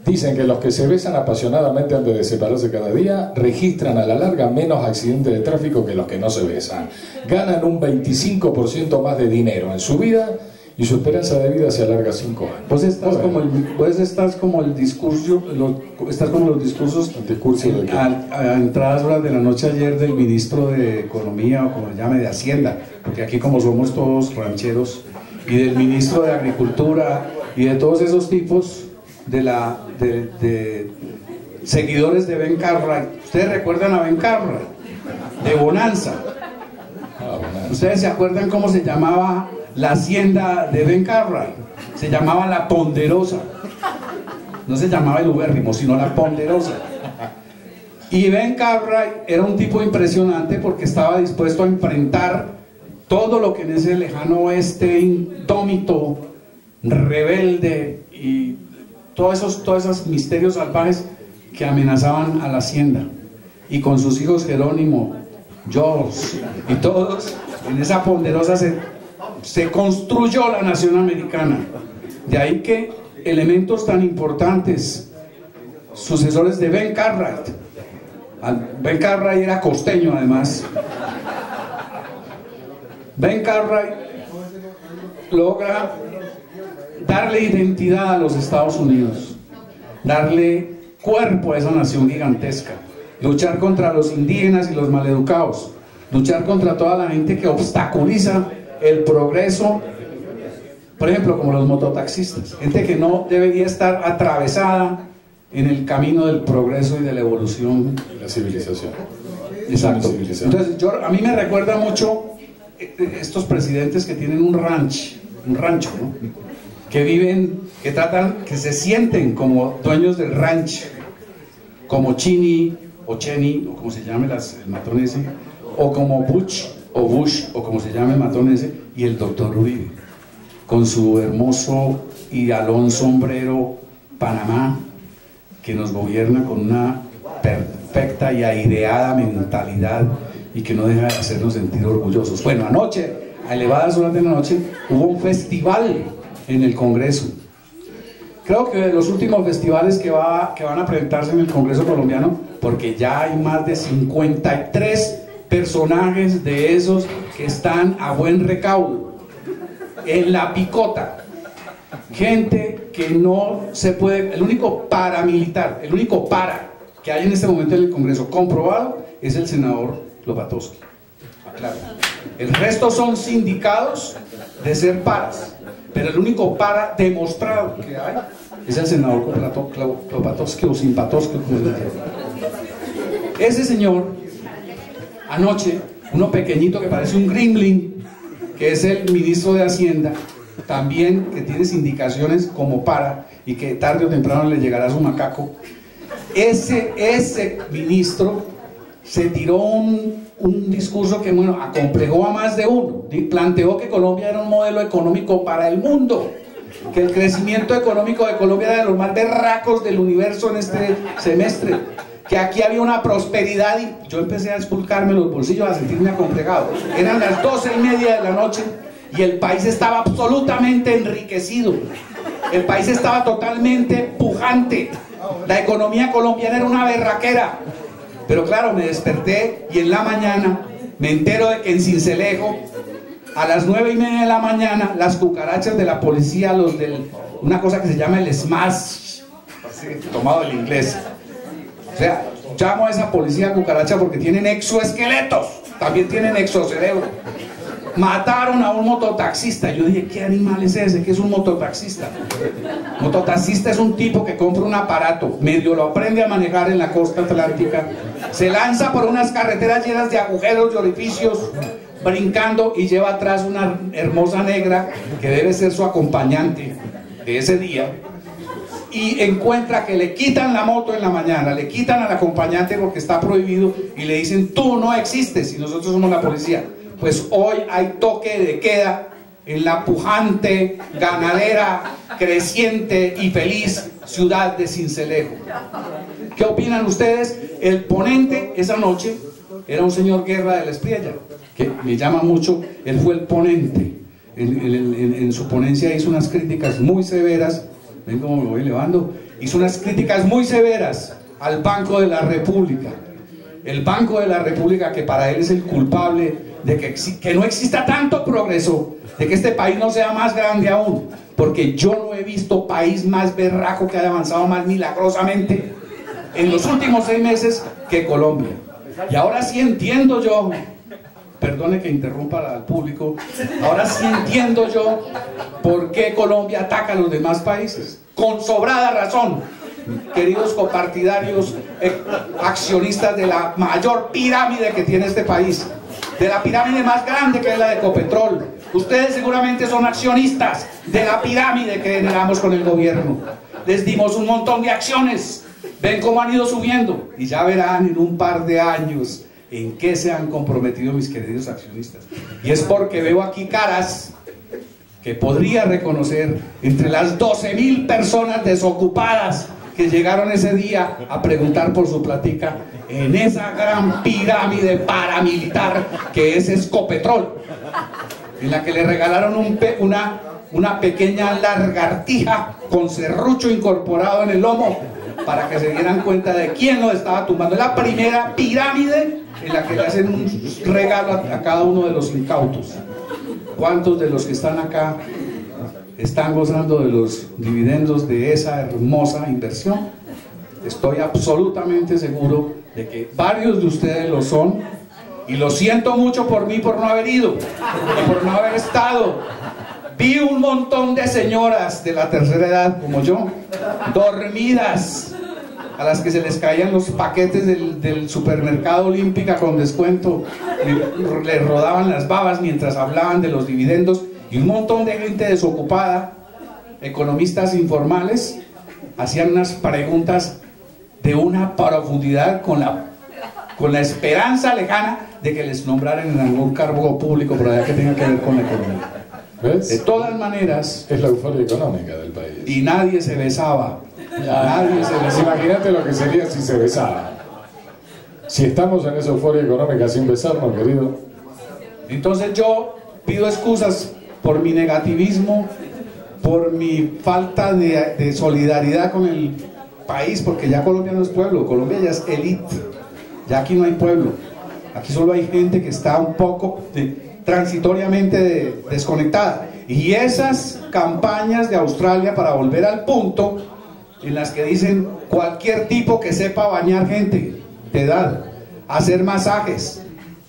Dicen que los que se besan apasionadamente antes de separarse cada día registran a la larga menos accidentes de tráfico que los que no se besan. Ganan un 25% más de dinero en su vida y su esperanza de vida se alarga 5 años. Vos estás como el discurso, estás como los discursos a entradas horas de la noche ayer del ministro de Economía, o como le llame, de Hacienda, porque aquí como somos todos rancheros, y del ministro de Agricultura, y de todos esos tipos de seguidores de Ben Cartwright. ¿Ustedes recuerdan a Ben Cartwright? De Bonanza. ¿Ustedes se acuerdan cómo se llamaba la hacienda de Ben Cartwright? Se llamaba La Ponderosa. No se llamaba el ubérrimo, sino La Ponderosa. Y Ben Cartwright era un tipo impresionante porque estaba dispuesto a enfrentar todo lo que en ese lejano oeste indómito, rebelde y todos esos misterios salvajes que amenazaban a la hacienda. Y con sus hijos Jerónimo, George y todos, en esa Ponderosa se construyó la nación americana. De ahí que elementos tan importantes, sucesores de Ben Cartwright. Ben Cartwright era costeño además. Ben Cartwright logra darle identidad a los Estados Unidos, darle cuerpo a esa nación gigantesca, luchar contra los indígenas y los maleducados, luchar contra toda la gente que obstaculiza el progreso, por ejemplo, como los mototaxistas, gente que no debería estar atravesada en el camino del progreso y de la evolución. La civilización. Exacto. Entonces, a mí me recuerda mucho estos presidentes que tienen un rancho, ¿no? Que viven, que se sienten como dueños del rancho, como Cheney, o como se llame el matón ese, o como Bush, o como se llame el matón ese, y el doctor Uribe, con su hermoso y alón sombrero Panamá, que nos gobierna con una perfecta y aireada mentalidad y que no deja de hacernos sentir orgullosos. Bueno, anoche, a elevadas horas de la noche, hubo un festival en el Congreso. Creo que de los últimos festivales que van a presentarse en el Congreso colombiano, porque ya hay más de 53 personajes de esos que están a buen recaudo en la picota, gente que no se puede, el único paramilitar, el único para que hay en este momento en el Congreso comprobado es el senador Lopatowski. Claro. El resto son sindicados de ser paras, pero el único para demostrado que hay es el senador Lopatowski o Simpatowski, como se llama. Ese señor, anoche, uno pequeñito que parece un gremlin, que es el ministro de Hacienda, también que tiene indicaciones como para, y que tarde o temprano le llegará su macaco. Ese ministro se tiró un discurso que, bueno, acomplejó a más de uno. Planteó que Colombia era un modelo económico para el mundo, que el crecimiento económico de Colombia era de los más berracos del universo en este semestre, que aquí había una prosperidad, y yo empecé a expulcarme los bolsillos, a sentirme acomplejado. Eran las 12:30 de la noche y el país estaba absolutamente enriquecido, el país estaba totalmente pujante, la economía colombiana era una berraquera. Pero claro, me desperté y en la mañana me entero de que en Sincelejo, a las 9:30 de la mañana, las cucarachas de la policía, una cosa que se llama el SMASH, tomado del inglés, o sea, llamo a esa policía cucaracha porque tienen exoesqueletos, también tienen exocerebro. Mataron a un mototaxista. Yo dije, ¿qué animal es ese? ¿Qué es un mototaxista? Mototaxista es un tipo que compra un aparato, medio lo aprende a manejar en la costa atlántica, se lanza por unas carreteras llenas de agujeros y orificios, brincando, y lleva atrás una hermosa negra que debe ser su acompañante de ese día, y encuentra que le quitan la moto en la mañana, le quitan al acompañante porque está prohibido, y le dicen, tú no existes y nosotros somos la policía. Pues hoy hay toque de queda en la pujante, ganadera, creciente y feliz ciudad de Sincelejo. ¿Qué opinan ustedes? El ponente esa noche era un señor Guerra de la Espriella, que me llama mucho. Él fue el ponente. En su ponencia hizo unas críticas muy severas, ven cómo me voy elevando, hizo unas críticas muy severas al Banco de la República. El Banco de la República, que para él es el culpable de que no exista tanto progreso, de que este país no sea más grande aún, porque yo no he visto país más berraco que haya avanzado más milagrosamente en los últimos 6 meses que Colombia. Y ahora sí entiendo yo, perdone que interrumpa al público, ahora sí entiendo yo por qué Colombia ataca a los demás países, con sobrada razón, queridos copartidarios, accionistas de la mayor pirámide que tiene este país, de la pirámide más grande que es la de Ecopetrol. Ustedes seguramente son accionistas de la pirámide que generamos con el gobierno. Les dimos un montón de acciones, ven cómo han ido subiendo, y ya verán en un par de años en qué se han comprometido mis queridos accionistas. Y es porque veo aquí caras que podría reconocer entre las 12.000 personas desocupadas que llegaron ese día a preguntar por su platica en esa gran pirámide paramilitar que es Ecopetrol, en la que le regalaron una pequeña lagartija con serrucho incorporado en el lomo para que se dieran cuenta de quién lo estaba tumbando. Es la primera pirámide en la que le hacen un regalo a cada uno de los incautos. ¿Cuántos de los que están acá están gozando de los dividendos de esa hermosa inversión? Estoy absolutamente seguro de que varios de ustedes lo son, y lo siento mucho por mí por no haber ido y por no haber estado. Vi un montón de señoras de la tercera edad como yo, dormidas, a las que se les caían los paquetes del supermercado Olímpica con descuento, les rodaban las babas mientras hablaban de los dividendos, y un montón de gente desocupada, economistas informales, hacían unas preguntas de una profundidad con la esperanza lejana de que les nombraran en algún cargo público por allá que tenga que ver con la economía. ¿Ves? De todas maneras, es la euforia económica del país. Y nadie se besaba. Nadie se besaba. Imagínate lo que sería si se besaba. Si estamos en esa euforia económica sin besarnos, querido. Entonces yo pido excusas por mi negativismo, por mi falta de solidaridad con el país, porque ya Colombia no es pueblo, Colombia ya es élite. Ya aquí no hay pueblo. Aquí solo hay gente que está un poco transitoriamente desconectada. Y esas campañas de Australia para volver al punto, en las que dicen cualquier tipo que sepa bañar gente de edad, hacer masajes,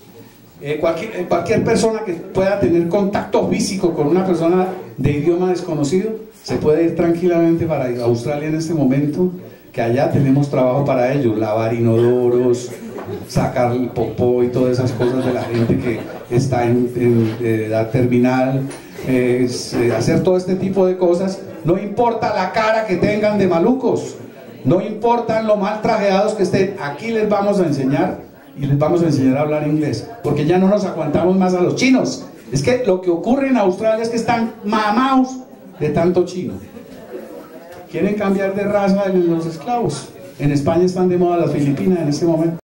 cualquier persona que pueda tener contacto físico con una persona de idioma desconocido, se puede ir tranquilamente para Australia en este momento, que allá tenemos trabajo para ellos, lavar inodoros, sacar el popó y todas esas cosas de la gente que está en edad terminal, hacer todo este tipo de cosas. No importa la cara que tengan de malucos, no importa lo mal trajeados que estén, aquí les vamos a enseñar, y les vamos a enseñar a hablar inglés, porque ya no nos aguantamos más a los chinos. Es que lo que ocurre en Australia es que están mamados de tanto chino. Quieren cambiar de raza de los esclavos. En España están de moda las Filipinas en este momento.